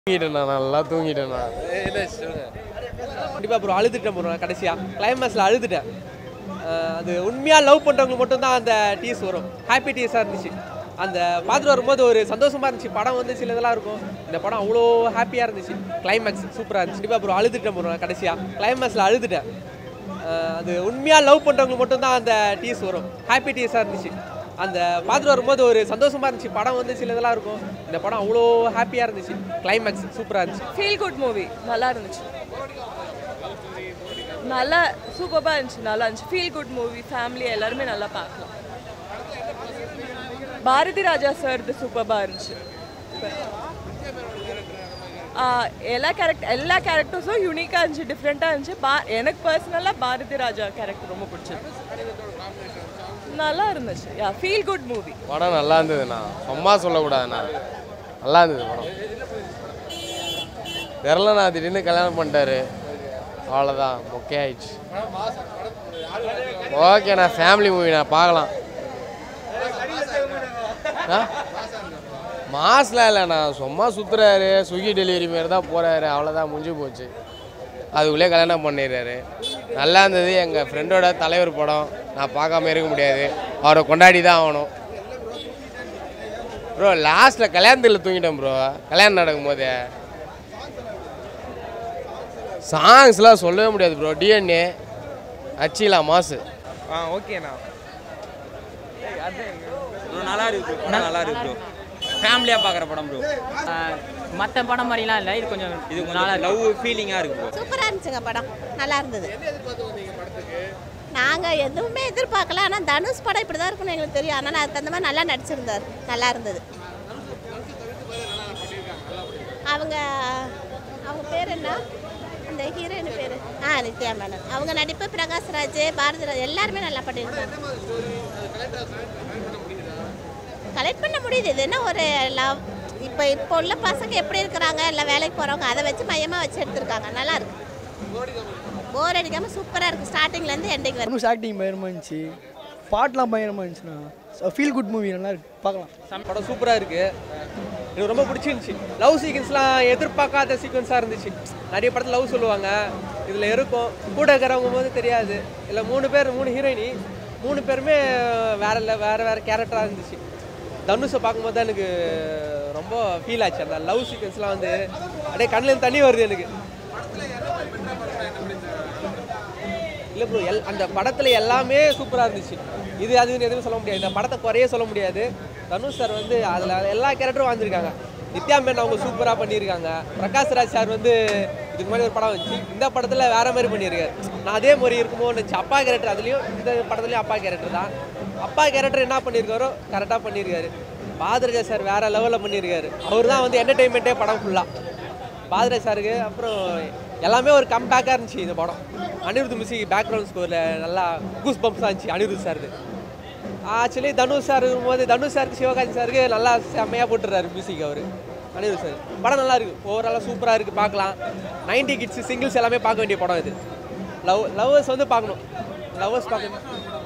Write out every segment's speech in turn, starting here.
நல்லா தூங்கிட்டேன் நான். கண்டிப்பாக ப்ரோ அழுதுட்டேன் ப்ரோ நான் கடைசியாக கிளைமேக்ஸில் அழுதுட்டேன். அது உண்மையாக லவ் பண்ணுறவங்களுக்கு மட்டும்தான் அந்த டீஸ் வரும். ஹாப்பி டீஸாக இருந்துச்சு. அந்த பார்த்துட்டு வரும்போது ஒரு சந்தோஷமாக இருந்துச்சு. படம் வந்து சில இதெல்லாம் இருக்கும். இந்த படம் அவ்வளோ ஹாப்பியாக இருந்துச்சு. கிளைமேக்ஸ் சூப்பராக இருந்துச்சு. கண்டிப்பாக ப்ரோ அழுதுட்டேன் ப்ரோ நான் கடைசியாக கிளைமேக்ஸில் அழுதுட்டேன். அது உண்மையாக லவ் பண்ணுறவங்களுக்கு மட்டும்தான் அந்த டீஸ் வரும். ஹாப்பி டீஸாக இருந்துச்சு. அந்த பார்த்துட்டு வரும்போது ஒரு சந்தோஷமாக இருந்துச்சு. படம் வந்து சில இதெல்லாம் இருக்கும். இந்த படம் அவ்வளோ ஹாப்பியாக இருந்துச்சு. கிளைமேக்ஸ் சூப்பராக இருந்துச்சு. ஃபீல் குட் மூவி நல்லா இருந்துச்சு. நல்லா சூப்பராக இருந்துச்சு. நல்லா இருந்துச்சு. Feel good movie. ஃபேமிலி எல்லாருமே நல்லா பார்க்கலாம். பாரதி ராஜா சார் சூப்பராக இருந்துச்சு. எல்லா கேரக்டர்ஸும் யூனிக்காக இருந்துச்சு, டிஃப்ரெண்ட்டாக இருந்துச்சு. எனக்கு பர்சனலாக பாரதி ராஜா கேரக்டர் ரொம்ப பிடிச்சிருக்கு. நல்லா இருந்துச்சு. Feel good movie. படம் நல்லா இருந்ததுண்ணா, சும்மா சொல்லக்கூடாதுண்ணா, நல்லா இருந்தது படம். தெரிலண்ணா, திடீர்னு கல்யாணம் பண்ணிட்டாரு, அவ்வளோதான், மொக்கே ஆயிடுச்சு. ஓகேண்ணா, ஃபேமிலி மூவிண்ணா, பார்க்கலாம். மாஸ்லாம் இல்லைண்ணா, சும்மா சுற்றுறாரு, ஸ்விக்கி டெலிவரி மாரி தான் போகிறாரு, அவ்வளோதான், முடிஞ்சு போச்சு. அதுக்குள்ளே கல்யாணம் பண்ணிடுறாரு. நல்லா இருந்தது. எங்கள் ஃப்ரெண்டோட தலைவர் படம், நான் பார்க்காம இருக்க முடியாது, அவரை கொண்டாடி தான் ஆகணும். ப்ரோ லாஸ்ட்டில் கல்யாணத்தில் தூங்கிட்டேன் ப்ரோ. கல்யாணம் நடக்கும் போது சாங்ஸ்லாம் சொல்லவே முடியாது ப்ரோ. டிஎன்ஏ அச்சிலாம் மாசு. ஓகேண்ணா ப்ரோ, நல்லா இருக்கு ப்ரோ, நல்லா இருக்கு ப்ரோ. ஃபேமிலியாக பார்க்குற படம் ப்ரோ. மற்ற படம் மாதிரிலாம் இல்லை, இது கொஞ்சம் நல்லா லவ் ஃபீலிங்காக இருக்கு ப்ரோ. சூப்பராக இருந்துச்சுங்க படம், நல்லா இருந்தது. நாங்கள் எதுவுமே எதிர்பார்க்கல, ஆனால் தனுஷ் படம் இப்படி தான் இருக்குன்னு எங்களுக்கு தெரியும். ஆனால் அதுக்கு தகுந்த மாதிரி நல்லா நடிச்சிருந்தார், நல்லா இருந்தது. அவங்க பேர் என்ன, அந்த ஹீரோயின் பேர் நித்யா மேனன். அவங்க நடிப்பு, பிரகாஷ்ராஜ், பாரதிராஜ் எல்லாருமே நல்லா பண்ணியிருந்தாங்க. கலெக்ட் பண்ண முடியுது. இது என்ன ஒரு லவ், இப்போ உள்ள பசங்க எப்படி இருக்கிறாங்க, இல்லை வேலைக்கு போகிறவங்க, அதை வச்சு மையமாக வச்சு எடுத்திருக்காங்க. நல்லா இருக்கு, போர் அடிக்காமல் சூப்பராக இருக்குது. ஸ்டார்டிங்லேருந்து எண்டிங் வரைக்கும். தனுஷ் ஆக்டிங் பயங்கரமாக இருந்துச்சு, பாட்டெலாம் பயங்கரமாக இருந்துச்சுண்ணா. ஃபீல் குட் மூவி, நல்லா இருக்கு, பார்க்கலாம். படம் சூப்பராக இருக்குது, எனக்கு ரொம்ப பிடிச்சிருந்துச்சி. லவ் சீக்வன்ஸ்லாம் எதிர்பார்க்காத சீக்வன்ஸாக இருந்துச்சு. நிறைய படத்தில் லவ் சொல்லுவாங்க, இதில் இருக்கும். கூட இருக்கிறவங்க போது தெரியாது. இல்லை 3 ஹீரோயினி, 3 பேருமே வேறு கேரக்டராக இருந்துச்சு. தனுஷை பார்க்கும்போது தான் எனக்கு ரொம்ப ஃபீல் ஆச்சு. அந்த லவ் சீக்வன்ஸ்லாம் வந்து அப்படியே கண்ணில் தண்ணி வருது எனக்கு. இல்லை ப்ரோ, அந்த படத்தில் எல்லாமே சூப்பராக இருந்துச்சு. இது அதுன்னு எதுவும் சொல்ல முடியாது. இந்த படத்தை குறைய சொல்ல முடியாது. தனுஷ் சார் வந்து அதில் எல்லா கேரக்டரும் வாழ்ந்துருக்காங்க. நித்யா மேனன் அவங்க சூப்பராக பண்ணியிருக்காங்க. பிரகாஷ்ராஜ் சார் வந்து இதுக்கு முன்னாடி ஒரு படம் வந்துச்சு, இந்த படத்தில் வேறு மாதிரி பண்ணியிருக்காரு. நான் அதே மாதிரி இருக்குமோ நினச்சி. அப்பா கேரக்டர் அதுலேயும், இந்த படத்துலேயும் அப்பா கேரக்டர் தான். அப்பா கேரக்டர் என்ன பண்ணியிருக்காரோ கரெக்டாக பண்ணியிருக்காரு. பாரதிராஜா சார் வேறு லெவலில் பண்ணியிருக்காரு. அவர் தான் வந்து என்டர்டெயின்மெண்ட்டே படம் ஃபுல்லாக. பாரதிராஜா சாருக்கு அப்புறம் எல்லாமே ஒரு கம்பேக்காக இருந்துச்சு இந்த படம். அனிருத் மியூசிக் பேக்ரவுண்ட் ஸ்கோரில் நல்லா கூஸ் பம்ப்ஸாக இருந்துச்சு அனிருத் சாருக்கு. ஆக்சுவலி தனுஷ் சார் இருக்கும்போது தனுஷ் சாருக்கு சிவகாஜி சாருக்கு நல்லா செம்மையாக போட்டுறாரு மியூசிக் அவர். அனிருத் சார் படம் நல்லா இருக்குது, ஓவராலாக சூப்பராக இருக்குது, பார்க்கலாம். 90 கிட்ஸ் சிங்கிள்ஸ் எல்லாமே பார்க்க வேண்டிய படம் இது. லவ்வர்ஸ் வந்து பார்க்கணும், லவ்வர்ஸ் பார்க்கணும்.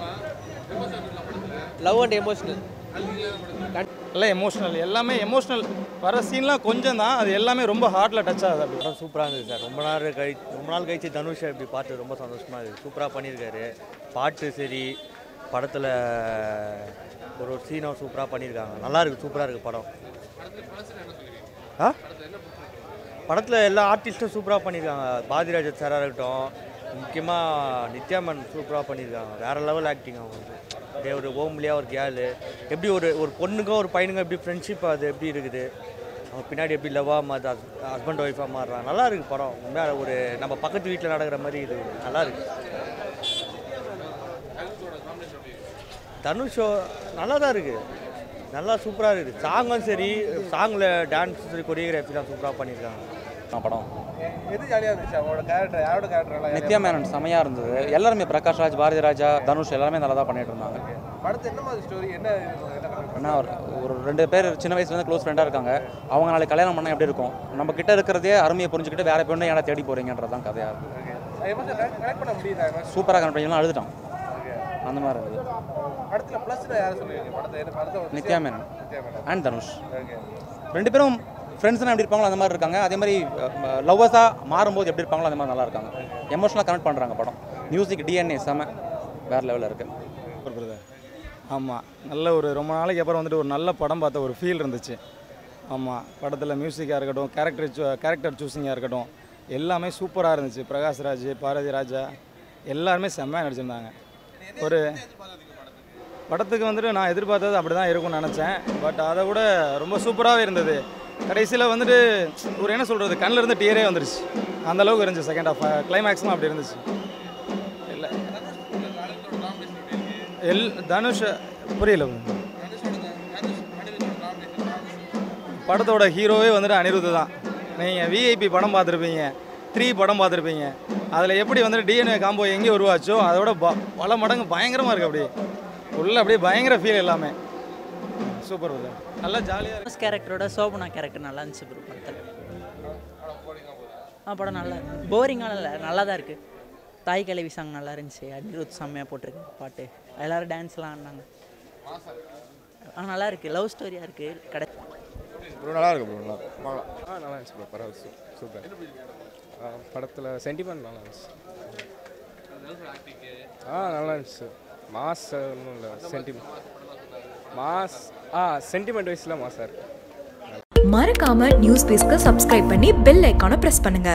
லவ் அண்ட் எமோஷனல், எல்லாம் எமோஷ்னல், எல்லாமே எமோஷ்னல். வர சீன்லாம் கொஞ்சம் தான், அது எல்லாமே ரொம்ப ஹார்ட்டில் டச் ஆகுது. அப்படி படம் சூப்பராக இருந்தது சார். ரொம்ப நாள் கழிச்சு தனுஷை இப்படி பார்த்து ரொம்ப சந்தோஷமாக இருக்குது. சூப்பராக பண்ணியிருக்காரு. பாட்டு சரி, படத்தில் ஒரு சீனும் சூப்பராக பண்ணியிருக்காங்க. நல்லா இருக்குது, சூப்பராக இருக்குது படம். படத்தில் எல்லா ஆர்டிஸ்ட்டும் சூப்பராக பண்ணியிருக்காங்க. பாரதிராஜா சாராக இருக்கட்டும், முக்கியமாக நித்யா மேனன் சூப்பராக பண்ணியிருக்காங்க. வேறு லெவல் ஆக்டிங். அவங்க வந்து ஒரு ஓம்லியாக ஒரு கேர்ளு, எப்படி ஒரு பொண்ணுக்கும் ஒரு பையனுக்கும் எப்படி ஃப்ரெண்ட்ஷிப் அது எப்படி இருக்குது, அவங்க பின்னாடி எப்படி லவ்வாக மாறுது, ஹஸ்பண்ட் ஒய்ஃபாக மாறுறாங்க. நல்லா இருக்குது படம். உண்மையாக ஒரு நம்ம பக்கத்து வீட்டில் நடக்கிற மாதிரி இது நல்லா இருக்குது. தனுஷோ நல்லா தான் இருக்குது, நல்லா சூப்பராக இருக்குது. சாங்கும் சரி, சாங்கில் டான்ஸ் சரி, கொரியோகிராஃபிலாம் சூப்பராக பண்ணியிருக்காங்க. படம் எது ஜாலியாக இருந்துச்சு? அவங்களோட கேரக்டர், யாரோட கேரக்டர்? நித்யா மேனன் செமையாக இருந்தது. எல்லாருமே பிரகாஷ்ராஜ், பாரதி ராஜா, தனுஷ் எல்லாருமே நல்லா தான் பண்ணிட்டு இருந்தாங்க. படத்தை என்ன மாதிரி ஸ்டோரி, என்ன ஒரு 2 பேர் சின்ன வயசுலேருந்து க்ளோஸ் ஃப்ரெண்டாக இருக்காங்க. அவங்க நாளைக்கு கல்யாணம் பண்ணால் எப்படி இருக்கும், நம்ம கிட்ட இருக்கிறதே அருமையை புரிஞ்சுக்கிட்டு வேறு பொண்ணு ஏன்னா தேடி போகிறீங்கன்றதான் கதையாக இருக்குது. கனெக்ட் பண்ண முடியுதா? சூப்பராக கனெக்ட் பண்ணிக்கலாம், அழுதுட்டான் அந்த மாதிரி இருக்குது. படத்தில் ப்ளஸ் யாரை சொல்லுவீங்க? படத்தை நித்யா மேனன் அண்ட் தனுஷ் 2 பேரும் ஃப்ரெண்ட்ஸ்னால் எப்படி இருப்பாங்களோ அந்த மாதிரி இருக்காங்க. அதே மாதிரி லவ்வர்ஸாக மாறும்போது எப்படி இருப்பாங்களோ அந்த மாதிரி நல்லா இருக்காங்க. எமோஷனலாக கனெக்ட் பண்ணுறாங்க படம். மியூசிக் டிஎன்ஏ செம வேறு லெவலில் இருக்குது. ஆமாம், நல்ல ஒரு ரொம்ப நாளைக்கு அப்புறம் வந்துட்டு ஒரு நல்ல படம் பார்த்த ஒரு ஃபீல் இருந்துச்சு. ஆமாம், படத்தில் மியூசிக்காக இருக்கட்டும், கேரக்டர் சூஸிங்காக இருக்கட்டும், எல்லாமே சூப்பராக இருந்துச்சு. பிரகாஷ்ராஜ், பாரதி ராஜா எல்லாருமே செம்மையாக நடிச்சிருந்தாங்க. ஒரு படத்துக்கு வந்துட்டு நான் எதிர்பார்த்தது அப்படி தான் இருக்கும்னு நினச்சேன். பட் அதை விட ரொம்ப சூப்பராகவே இருந்தது. கடைசியில் வந்துட்டு ஒரு என்ன சொல்கிறது, கண்ணில் இருந்து டீரே வந்துருச்சு. அந்தளவுக்கு இருந்துச்சு. செகண்ட் ஹாஃப் கிளைமேக்ஸும் அப்படி இருந்துச்சு. இல்லை தனுஷ் புரியல. படத்தோட ஹீரோவே வந்துட்டு அனிருத் தான். நீங்கள் விஐபி படம் பார்த்துருப்பீங்க, 3 படம் பார்த்துருப்பீங்க. அதில் எப்படி வந்துட்டு டிஎன்ஏ காம்போ எங்கே உருவாச்சோ அதோட பல மடங்கு பயங்கரமாக இருக்குது. அப்படியே உள்ள அப்படியே பயங்கர ஃபீல் எல்லாமே சூப்பர். நல்லா ஜாலியாக இருக்குது. கேரக்டரோட சோபனா கேரக்டர் நல்லா இருந்துச்சு ப்ரோ படத்தில். படம் நல்லா போரிங்கான இல்லை, நல்லா தான் இருக்குது. தாய் கிழவி சாங் நல்லா இருந்துச்சு. அனிருத் செம்மையாக போட்டிருக்கு பாட்டு. எல்லோரும் டான்ஸ்லாம் ஆடினாங்க. நல்லா இருக்குது. லவ் ஸ்டோரியாக இருக்குது. ப்ரோ நல்லா இருக்கு ப்ரோ. நல்லா பார்க்கலாம். நல்லா இருந்துச்சு ப்ரோ. பரவாயில்ல, சூப்பர். படத்தில் சென்டிமெண்ட் நல்லா இருந்துச்சு. நல்லா இருந்துச்சு. மாஸ் ஒன்றும் இல்லை, சென்டிமெண்ட் மாஸ். சென்டிமெண்ட் வைஸில் மாஸாக இருக்குது. மறக்காம நியூஸ் பேஸ்க்கு சப்ஸ்கிரைப் பண்ணி பெல் ஐகானை பிரஸ் பண்ணுங்க.